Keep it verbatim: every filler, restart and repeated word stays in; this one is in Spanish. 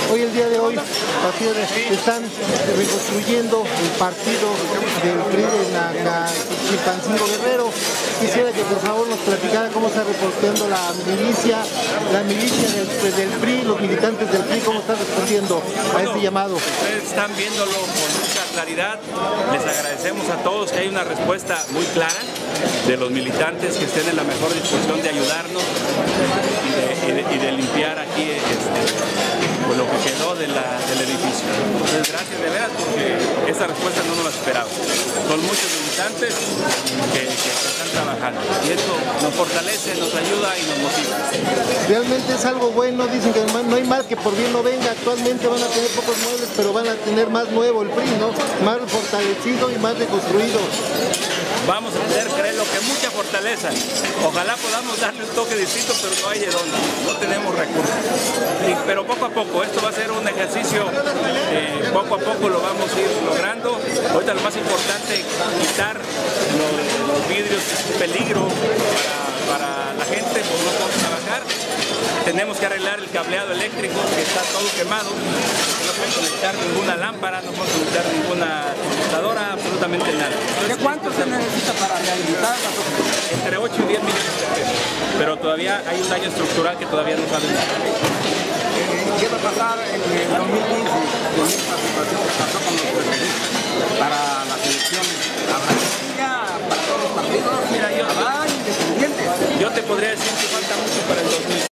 Hoy, el día de hoy, pasiones, están reconstruyendo el partido del P R I en la Chilpancingo Guerrero. Quisiera que por favor nos platicara cómo está reportando la milicia, la milicia del, del P R I, los militantes del P R I, cómo están respondiendo a este llamado. Ustedes están viéndolo con mucha claridad. Les agradecemos a todos que hay una respuesta muy clara de los militantes que estén en la mejor disposición de ayudarnos y de, y de, y de limpiar aquí este, pues lo que quedó de la, del edificio. Entonces, gracias de veras porque esta respuesta no nos la esperábamos. Son muchos militantes que, que están trabajando y esto nos fortalece, nos ayuda y nos motiva. Realmente es algo bueno, dicen que no hay mal que por bien no venga. Actualmente van a tener pocos muebles, pero van a tener más nuevo el P R I, ¿no? Más fortalecido y más reconstruido. Vamos a tener, créelo, que mucha fortaleza. Ojalá podamos darle un toque distinto, pero no hay de dónde, no tenemos recursos. Y, pero poco a poco, esto va a ser un ejercicio, eh, poco a poco lo vamos a ir logrando. Ahorita lo más importante, quitar los, los vidrios, que es un peligro para, para la gente, pues no podemos trabajar. Tenemos que arreglar el cableado eléctrico que está todo quemado. No podemos conectar ninguna lámpara, no podemos conectar ninguna computadora, absolutamente nada. Entonces, ¿de cuánto se necesita para rehabilitar? Entre ocho y diez millones de pesos. Pero todavía hay un daño estructural que todavía no saben nada. ¿Qué va a pasar en el dos mil quince?